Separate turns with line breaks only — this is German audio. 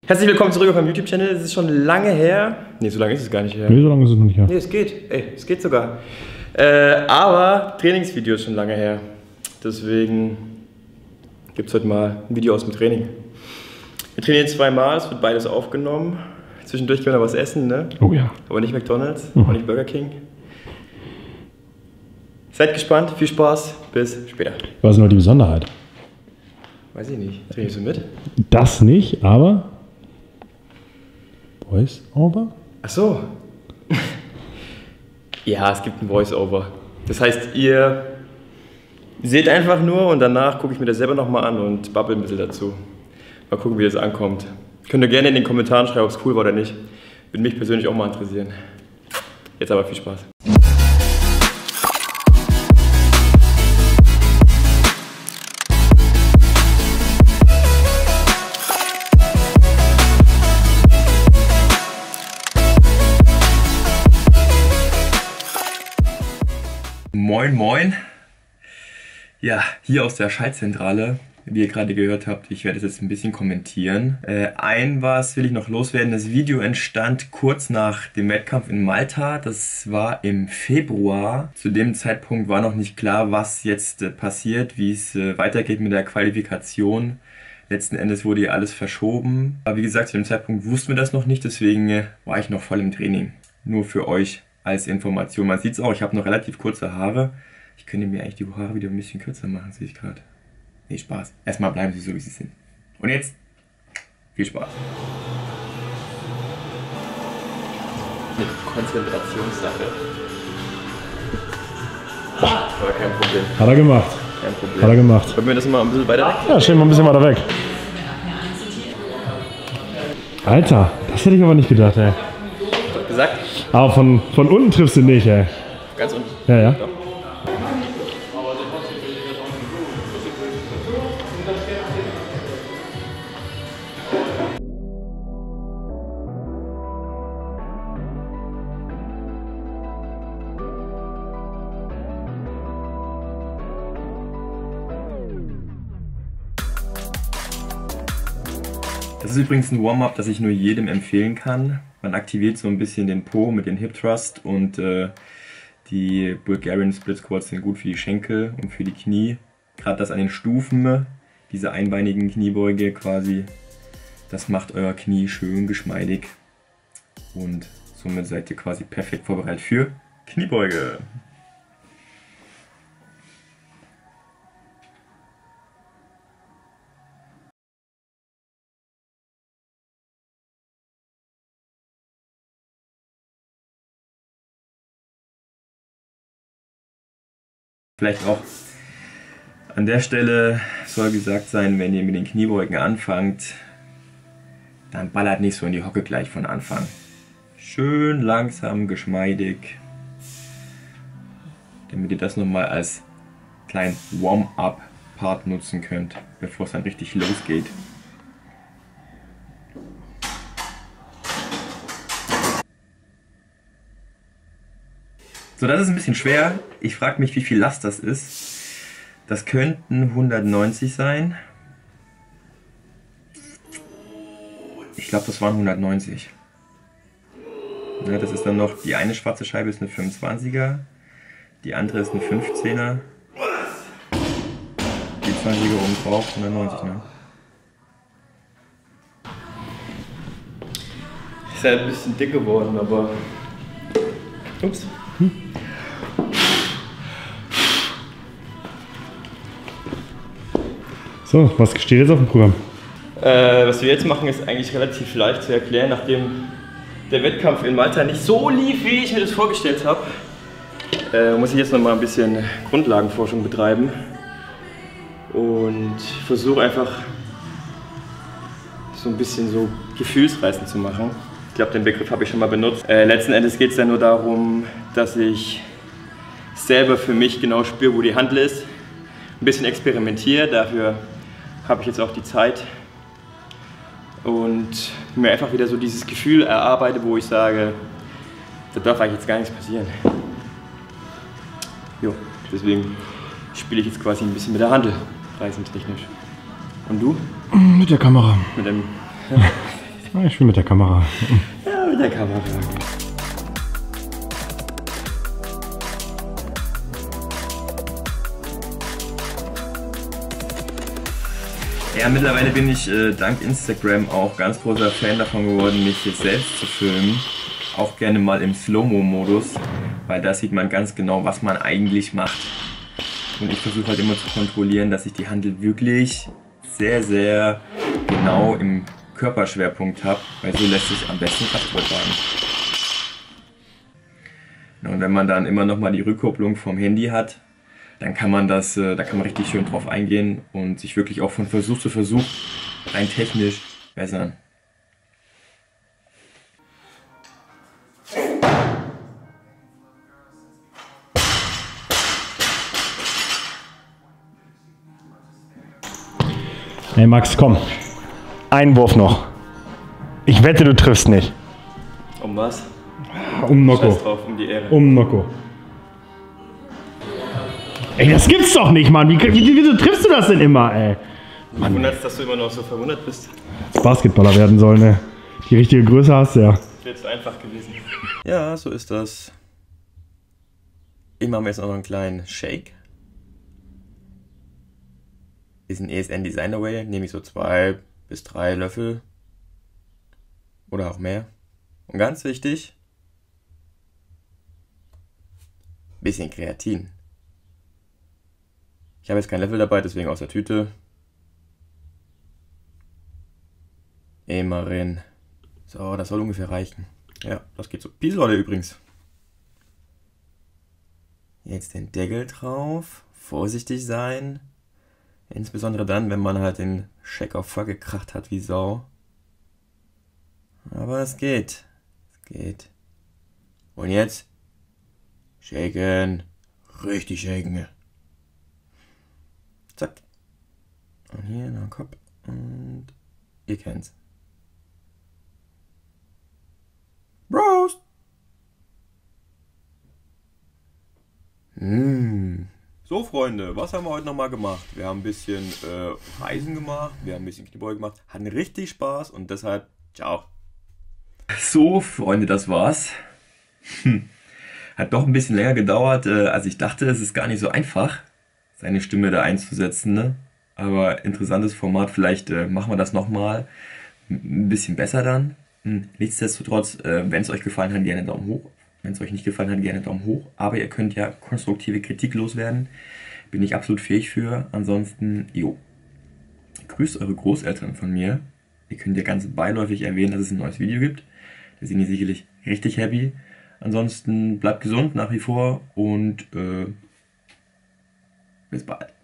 Herzlich willkommen zurück auf meinem YouTube-Channel. Es ist schon lange her. Ne, so lange ist es gar nicht her.
Nee, so lange ist es noch nicht her.
Ne, es geht. Ey, es geht sogar. Aber Trainingsvideo ist schon lange her. Deswegen gibt es heute mal ein Video aus dem Training. Wir trainieren zweimal, es wird beides aufgenommen. Zwischendurch können wir noch was essen, ne?
Oh ja.
Aber nicht McDonald's, auch nicht Burger King. Seid gespannt, viel Spaß, bis später.
Was ist noch die Besonderheit?
Weiß ich nicht. Trainierst du mit?
Das nicht, aber Voice-Over?
Ach so. Ja, es gibt ein Voice-Over. Das heißt, ihr seht einfach nur und danach gucke ich mir das selber nochmal an und babbel ein bisschen dazu. Mal gucken, wie das ankommt. Könnt ihr gerne in den Kommentaren schreiben, ob es cool war oder nicht. Würde mich persönlich auch mal interessieren. Jetzt aber viel Spaß. Moin moin. Ja, hier aus der Schaltzentrale. Wie ihr gerade gehört habt, ich werde es jetzt ein bisschen kommentieren. Was will ich noch loswerden. Das Video entstand kurz nach dem Wettkampf in Malta. Das war im Februar. Zu dem Zeitpunkt war noch nicht klar, was jetzt passiert, wie es weitergeht mit der Qualifikation. Letzten Endes wurde hier alles verschoben. Aber wie gesagt, zu dem Zeitpunkt wussten wir das noch nicht, deswegen war ich noch voll im Training. Nur für euch als Information. Man sieht es auch, ich habe noch relativ kurze Haare. Ich könnte mir eigentlich die Haare wieder ein bisschen kürzer machen, sehe ich gerade. Nee, Spaß. Erstmal bleiben sie so, wie sie sind. Und jetzt viel Spaß. Eine Konzentrationssache. Aber kein Problem.
Hat er gemacht.
Kein Problem.
Hat er gemacht.
Wollen wir das mal ein bisschen weiter weg?
Ja, stehen wir ein bisschen weiter weg. Alter, das hätte ich aber nicht gedacht, ey.
Doch gesagt?
Aber von unten triffst du nicht, ey.
Ganz unten.
Ja, ja.
Doch. Das ist übrigens ein Warm-up, das ich nur jedem empfehlen kann. Man aktiviert so ein bisschen den Po mit den Hip Thrust und die Bulgarian Split Squats sind gut für die Schenkel und für die Knie. Gerade das an den Stufen, diese einbeinigen Kniebeuge quasi, das macht euer Knie schön geschmeidig und somit seid ihr quasi perfekt vorbereitet für Kniebeuge. Vielleicht auch an der Stelle soll gesagt sein, wenn ihr mit den Kniebeugen anfangt, dann ballert nicht so in die Hocke gleich von Anfang. Schön langsam, geschmeidig, damit ihr das nochmal als kleinen Warm-up-Part nutzen könnt, bevor es dann richtig losgeht. So, das ist ein bisschen schwer. Ich frage mich, wie viel Last das ist. Das könnten 190 sein. Ich glaube, das waren 190. Ja, das ist dann noch, die eine schwarze Scheibe ist eine 25er. Die andere ist eine 15er. Die 20er oben drauf, 190, ne? Ist halt ein bisschen dick geworden, aber... Ups.
So, was steht jetzt auf dem Programm?
Was wir jetzt machen, ist eigentlich relativ leicht zu erklären, nachdem der Wettkampf in Malta nicht so lief, wie ich mir das vorgestellt habe. Muss ich jetzt noch mal ein bisschen Grundlagenforschung betreiben und versuche einfach so ein bisschen so gefühlsreisend zu machen. Ich glaube, den Begriff habe ich schon mal benutzt. Letzten Endes geht es ja nur darum, dass ich selber für mich genau spüre, wo die Handel ist. Ein bisschen experimentiere, dafür habe ich jetzt auch die Zeit und mir einfach wieder so dieses Gefühl erarbeite, wo ich sage, da darf eigentlich jetzt gar nichts passieren. Jo, deswegen spiele ich jetzt quasi ein bisschen mit der Handel, reisentechnisch. Und du?
Mit der Kamera.
Mit dem
Ich will mit der Kamera.
Ja, mit der Kamera. Ja, mittlerweile bin ich dank Instagram auch ganz großer Fan davon geworden, mich jetzt selbst zu filmen. Auch gerne mal im Slow-Mo-Modus, weil da sieht man ganz genau, was man eigentlich macht. Und ich versuche halt immer zu kontrollieren, dass ich die Handel wirklich sehr, sehr genau im Körperschwerpunkt habe, weil so lässt sich am besten Kraft übertragen. Und wenn man dann immer noch mal die Rückkopplung vom Handy hat, dann kann man da kann man richtig schön drauf eingehen und sich wirklich auch von Versuch zu Versuch rein technisch bessern.
Hey Max, komm. Einen Wurf noch. Ich wette, du triffst nicht.
Um was?
Um Nocco.
Scheiß drauf, um die Ehre.
Um Nocco. Ey, das gibt's doch nicht, Mann. Wieso triffst du das denn immer, ey?
Mich wundert's, dass du immer noch so verwundert bist.
Als Basketballer werden sollen, ne? Die richtige Größe hast du ja.
Das wäre zu einfach gewesen. Ja, so ist das. Ich mache mir jetzt noch einen kleinen Shake. Ist ein ESN Designer Way, nehme ich so 2 bis 3 Löffel. Oder auch mehr. Und ganz wichtig, bisschen Kreatin. Ich habe jetzt keinen Löffel dabei, deswegen aus der Tüte. Immer rein. So, das soll ungefähr reichen. Ja, das geht so. Peace-Rolle übrigens. Jetzt den Deckel drauf. Vorsichtig sein. Insbesondere dann, wenn man halt den Shaker vollgekracht hat wie Sau. Aber es geht. Es geht. Und jetzt shaken. Richtig shaken. Zack. Und hier noch ein Kopf. Und ihr kennt's. Roast! So Freunde, was haben wir heute nochmal gemacht? Wir haben ein bisschen Reisen gemacht, wir haben ein bisschen Kniebeugen gemacht, hatten richtig Spaß und deshalb, ciao. So Freunde, das war's. Hat doch ein bisschen länger gedauert, als ich dachte. Es ist gar nicht so einfach, seine Stimme da einzusetzen, ne? Aber interessantes Format, vielleicht machen wir das nochmal ein bisschen besser dann. Nichtsdestotrotz, wenn es euch gefallen hat, gerne Daumen hoch. Wenn es euch nicht gefallen hat, gerne Daumen hoch. Aber ihr könnt ja konstruktive Kritik loswerden. Bin ich absolut fähig für. Ansonsten, grüßt eure Großeltern von mir. Ihr könnt ja ganz beiläufig erwähnen, dass es ein neues Video gibt. Da sind die sicherlich richtig happy. Ansonsten bleibt gesund nach wie vor und bis bald.